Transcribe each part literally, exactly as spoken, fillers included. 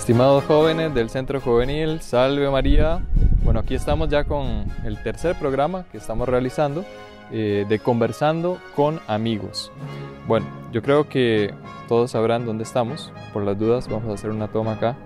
Estimados jóvenes del Centro Juvenil, Salve María. Bueno, aquí estamos ya con el tercer programa que estamos realizando eh, de Conversando con Amigos. Bueno, yo creo que todos sabrán dónde estamos. Por las dudas vamos a hacer una toma acá.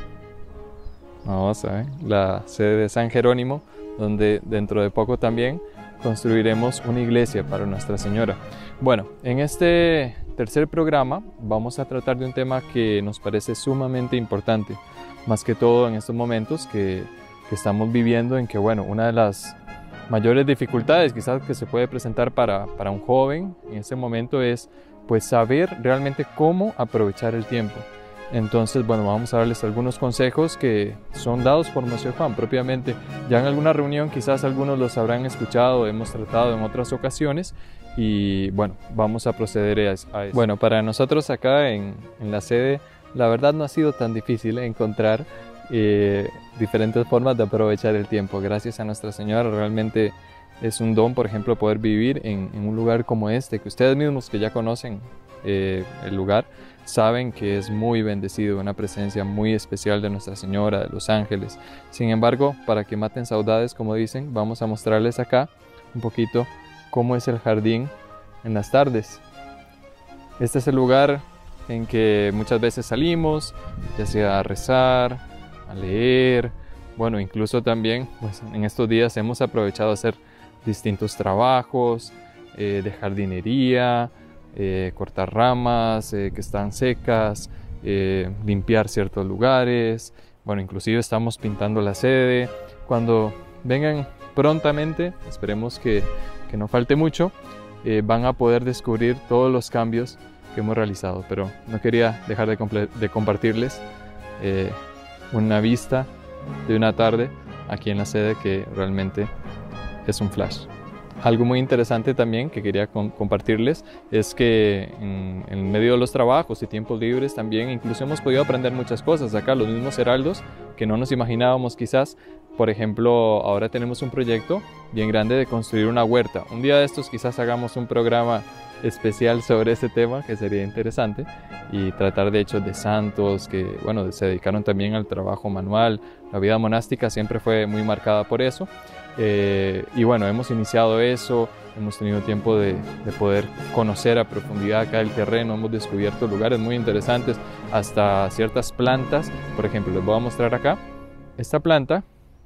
Vamos a ver, la sede de San Jerónimo, donde dentro de poco también construiremos una iglesia para Nuestra Señora. Bueno, en este tercer programa vamos a tratar de un tema que nos parece sumamente importante, más que todo en estos momentos que, que estamos viviendo, en que, bueno, una de las mayores dificultades quizás que se puede presentar para, para un joven en este momento es pues saber realmente cómo aprovechar el tiempo. Entonces, bueno, vamos a darles algunos consejos que son dados por Monsieur Juan propiamente. Ya en alguna reunión quizás algunos los habrán escuchado, hemos tratado en otras ocasiones y bueno, vamos a proceder a eso. Bueno, para nosotros acá en, en la sede, la verdad no ha sido tan difícil encontrar eh, diferentes formas de aprovechar el tiempo. Gracias a Nuestra Señora, realmente es un don, por ejemplo, poder vivir en, en un lugar como este, que ustedes mismos que ya conocen eh, el lugar, saben que es muy bendecido, una presencia muy especial de Nuestra Señora, de los ángeles. Sin embargo, para que maten saudades, como dicen, vamos a mostrarles acá un poquito cómo es el jardín en las tardes. Este es el lugar en que muchas veces salimos, ya sea a rezar, a leer, bueno, incluso también pues, en estos días hemos aprovechado a hacer distintos trabajos eh, de jardinería, Eh, cortar ramas eh, que están secas, eh, limpiar ciertos lugares, bueno, inclusive estamos pintando la sede. Cuando vengan prontamente, esperemos que, que no falte mucho, eh, van a poder descubrir todos los cambios que hemos realizado, pero no quería dejar de, de compartirles eh, una vista de una tarde aquí en la sede que realmente es un flash. Algo muy interesante también que quería con, compartirles es que en, en medio de los trabajos y tiempos libres también incluso hemos podido aprender muchas cosas acá, los mismos heraldos que no nos imaginábamos quizás. Por ejemplo, ahora tenemos un proyecto bien grande de construir una huerta. Un día de estos quizás hagamos un programa especial sobre este tema que sería interesante y tratar de hechos de santos que, bueno, se dedicaron también al trabajo manual. La vida monástica siempre fue muy marcada por eso. Eh, y bueno, hemos iniciado eso, hemos tenido tiempo de, de poder conocer a profundidad acá el terreno, hemos descubierto lugares muy interesantes, hasta ciertas plantas. Por ejemplo, les voy a mostrar acá esta planta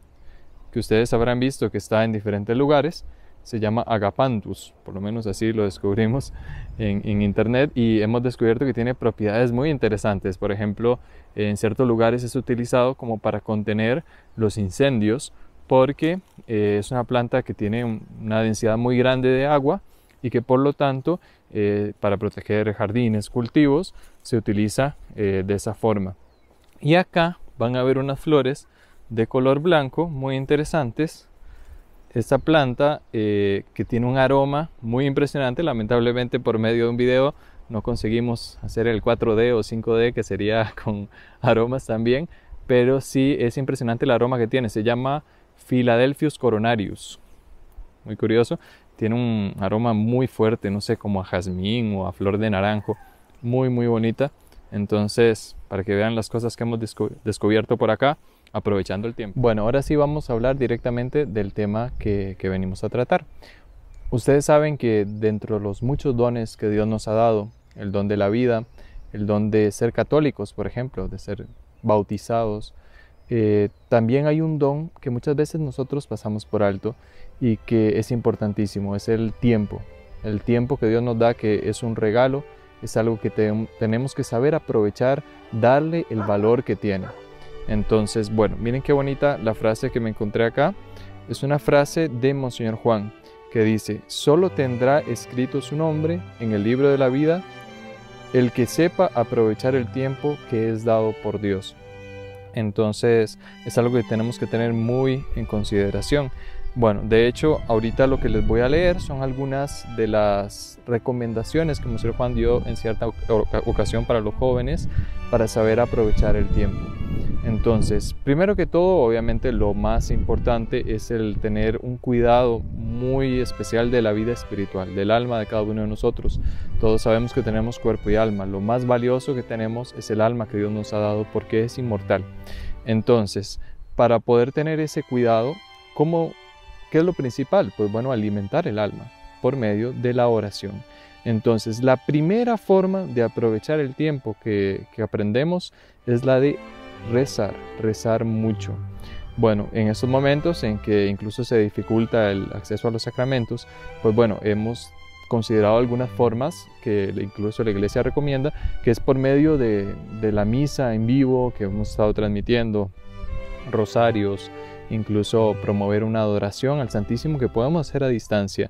que ustedes habrán visto que está en diferentes lugares, se llama Agapanthus, por lo menos así lo descubrimos en, en internet, y hemos descubierto que tiene propiedades muy interesantes. Por ejemplo, en ciertos lugares es utilizado como para contener los incendios, porque eh, es una planta que tiene un, una densidad muy grande de agua y que por lo tanto eh, para proteger jardines, cultivos, se utiliza eh, de esa forma. Y acá van a ver unas flores de color blanco muy interesantes. Esta planta eh, que tiene un aroma muy impresionante. Lamentablemente por medio de un video no conseguimos hacer el cuatro D o cinco D, que sería con aromas también, pero sí es impresionante el aroma que tiene. Se llama Philadelphus coronarius, muy curioso, tiene un aroma muy fuerte, no sé, como a jazmín o a flor de naranjo, muy muy bonita. Entonces, para que vean las cosas que hemos descu descubierto por acá, aprovechando el tiempo. Bueno, ahora sí vamos a hablar directamente del tema que, que venimos a tratar. Ustedes saben que dentro de los muchos dones que Dios nos ha dado, el don de la vida, el don de ser católicos, por ejemplo, de ser bautizados, Eh, también hay un don que muchas veces nosotros pasamos por alto y que es importantísimo, es el tiempo. El tiempo que Dios nos da, que es un regalo, es algo que te, tenemos que saber aprovechar, darle el valor que tiene. Entonces, bueno, miren qué bonita la frase que me encontré acá. Es una frase de Monseñor Juan que dice: solo tendrá escrito su nombre en el libro de la vida el que sepa aprovechar el tiempo que es dado por Dios. Entonces es algo que tenemos que tener muy en consideración. Bueno, de hecho, ahorita lo que les voy a leer son algunas de las recomendaciones que Monseñor Juan dio en cierta ocasión para los jóvenes para saber aprovechar el tiempo. Entonces, primero que todo, obviamente lo más importante es el tener un cuidado muy especial de la vida espiritual, del alma de cada uno de nosotros. Todos sabemos que tenemos cuerpo y alma. Lo más valioso que tenemos es el alma que Dios nos ha dado porque es inmortal. Entonces, para poder tener ese cuidado, ¿cómo, ¿qué es lo principal? Pues bueno, alimentar el alma por medio de la oración. Entonces, la primera forma de aprovechar el tiempo que, que aprendemos es la de rezar, rezar mucho. Bueno, en estos momentos en que incluso se dificulta el acceso a los sacramentos, pues bueno, hemos considerado algunas formas que incluso la Iglesia recomienda, que es por medio de, de la misa en vivo que hemos estado transmitiendo, rosarios, incluso promover una adoración al Santísimo que podemos hacer a distancia.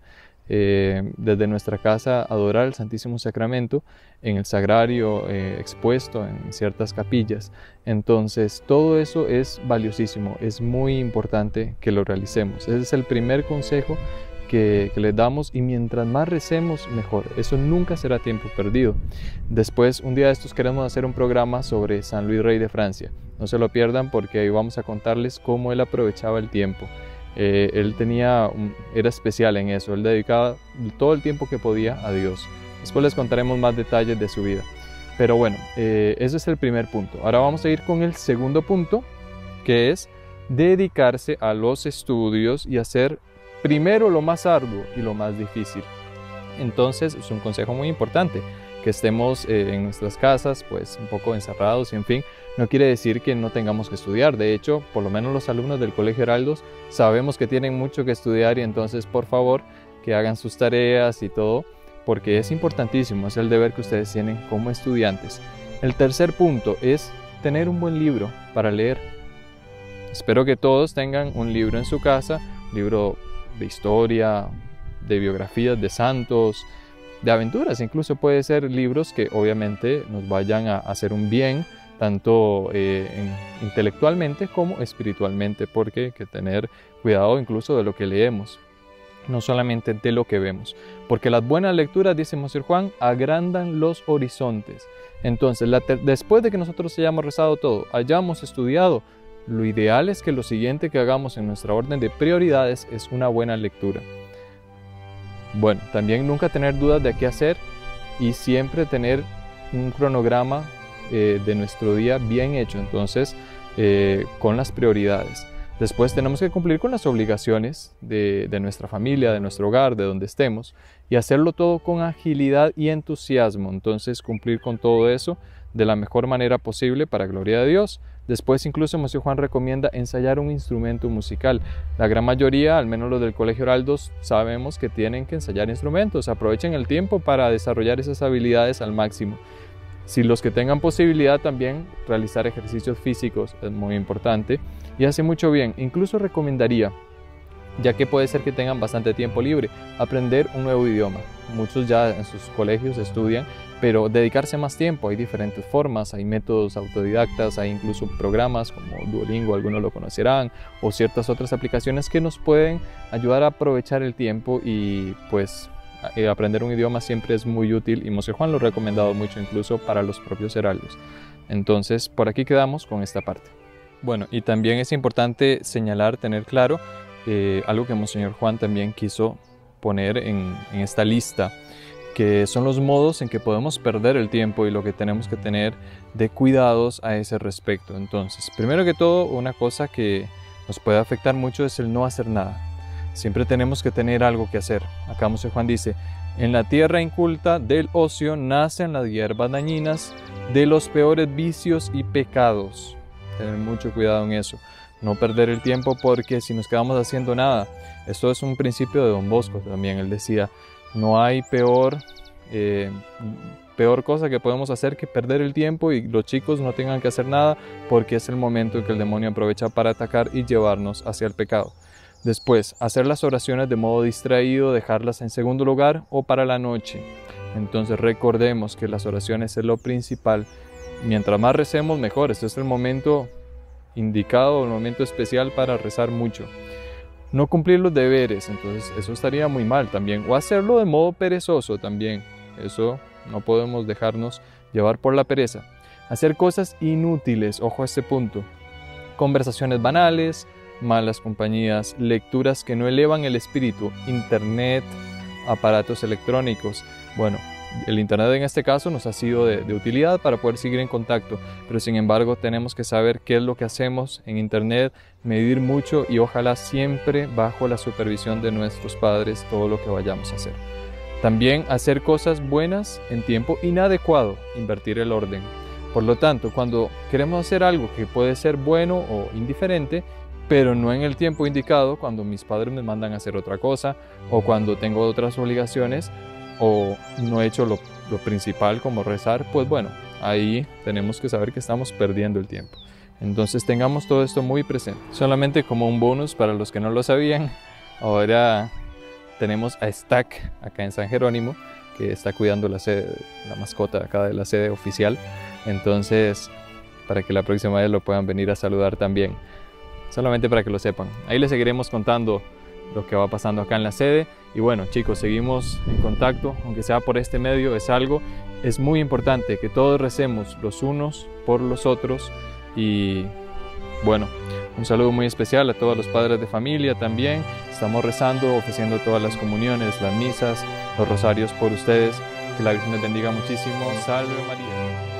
Eh, desde nuestra casa adorar el Santísimo Sacramento en el sagrario eh, expuesto en ciertas capillas. Entonces todo eso es valiosísimo, es muy importante que lo realicemos. Ese es el primer consejo que, que les damos, y mientras más recemos mejor, eso nunca será tiempo perdido. Después, un día de estos queremos hacer un programa sobre San Luis Rey de Francia, no se lo pierdan porque ahí vamos a contarles cómo él aprovechaba el tiempo. Eh, él tenía, un, era especial en eso, él dedicaba todo el tiempo que podía a Dios. Después les contaremos más detalles de su vida. Pero bueno, eh, ese es el primer punto. Ahora vamos a ir con el segundo punto, que es dedicarse a los estudios y hacer primero lo más arduo y lo más difícil. Entonces es un consejo muy importante. Que estemos eh, en nuestras casas pues un poco encerrados y en fin, no quiere decir que no tengamos que estudiar. De hecho, por lo menos los alumnos del Colegio Heraldos sabemos que tienen mucho que estudiar, y entonces por favor que hagan sus tareas y todo, porque es importantísimo, es el deber que ustedes tienen como estudiantes. El tercer punto es tener un buen libro para leer. Espero que todos tengan un libro en su casa, un libro de historia, de biografías de santos, de aventuras, incluso puede ser libros que obviamente nos vayan a hacer un bien, tanto eh, en, intelectualmente como espiritualmente, porque hay que tener cuidado incluso de lo que leemos, no solamente de lo que vemos, porque las buenas lecturas, dice Monseñor Juan, agrandan los horizontes. Entonces, la después de que nosotros hayamos rezado todo, hayamos estudiado, lo ideal es que lo siguiente que hagamos en nuestra orden de prioridades es una buena lectura. Bueno, también nunca tener dudas de qué hacer y siempre tener un cronograma eh, de nuestro día bien hecho, entonces eh, con las prioridades. Después tenemos que cumplir con las obligaciones de, de nuestra familia, de nuestro hogar, de donde estemos, y hacerlo todo con agilidad y entusiasmo. Entonces cumplir con todo eso de la mejor manera posible para gloria de Dios. Después incluso Monseñor Juan recomienda ensayar un instrumento musical. La gran mayoría, al menos los del Colegio Heraldos, sabemos que tienen que ensayar instrumentos. Aprovechen el tiempo para desarrollar esas habilidades al máximo. Si los que tengan posibilidad también realizar ejercicios físicos es muy importante y hace mucho bien. Incluso recomendaría, ya que puede ser que tengan bastante tiempo libre, aprender un nuevo idioma. Muchos ya en sus colegios estudian, pero dedicarse más tiempo. Hay diferentes formas, hay métodos autodidactas, hay incluso programas como Duolingo, algunos lo conocerán, o ciertas otras aplicaciones que nos pueden ayudar a aprovechar el tiempo, y pues eh, aprender un idioma siempre es muy útil, y Monseñor Juan lo ha recomendado mucho incluso para los propios heraldos. Entonces por aquí quedamos con esta parte. Bueno, y también es importante señalar, tener claro eh, algo que Monseñor Juan también quiso poner en, en esta lista, que son los modos en que podemos perder el tiempo y lo que tenemos que tener de cuidados a ese respecto. Entonces, primero que todo, una cosa que nos puede afectar mucho es el no hacer nada. Siempre tenemos que tener algo que hacer. Acá Monseñor Juan dice: en la tierra inculta del ocio nacen las hierbas dañinas de los peores vicios y pecados. Tener mucho cuidado en eso. No perder el tiempo, porque si nos quedamos haciendo nada, esto es un principio de Don Bosco también. Él decía: no hay peor, eh, peor cosa que podemos hacer que perder el tiempo, y los chicos no tengan que hacer nada, porque es el momento en que el demonio aprovecha para atacar y llevarnos hacia el pecado. Después, hacer las oraciones de modo distraído, dejarlas en segundo lugar o para la noche. Entonces recordemos que las oraciones es lo principal. Mientras más recemos, mejor. Este es el momento indicado, el momento especial para rezar mucho. No cumplir los deberes, entonces eso estaría muy mal también. O hacerlo de modo perezoso también. Eso no podemos dejarnos llevar por la pereza. Hacer cosas inútiles, ojo a este punto. conversaciones banales, malas compañías, lecturas que no elevan el espíritu, internet, aparatos electrónicos. Bueno, el internet en este caso nos ha sido de, de utilidad para poder seguir en contacto, pero sin embargo tenemos que saber qué es lo que hacemos en internet, medir mucho y ojalá siempre bajo la supervisión de nuestros padres todo lo que vayamos a hacer. También hacer cosas buenas en tiempo inadecuado, invertir el orden. Por lo tanto, cuando queremos hacer algo que puede ser bueno o indiferente, pero no en el tiempo indicado, cuando mis padres me mandan a hacer otra cosa o cuando tengo otras obligaciones o no he hecho lo, lo principal como rezar, pues bueno, ahí tenemos que saber que estamos perdiendo el tiempo. Entonces tengamos todo esto muy presente. Solamente como un bonus para los que no lo sabían, ahora tenemos a Stack acá en San Jerónimo, que está cuidando la sede, la mascota acá de la sede oficial. Entonces, para que la próxima vez lo puedan venir a saludar también. Solamente para que lo sepan. Ahí les seguiremos contando lo que va pasando acá en la sede. Y bueno, chicos, seguimos en contacto, aunque sea por este medio, es algo. Es muy importante que todos recemos los unos por los otros. Y bueno, un saludo muy especial a todos los padres de familia también. Estamos rezando, ofreciendo todas las comuniones, las misas, los rosarios por ustedes. Que la Virgen les bendiga muchísimo. Salve María.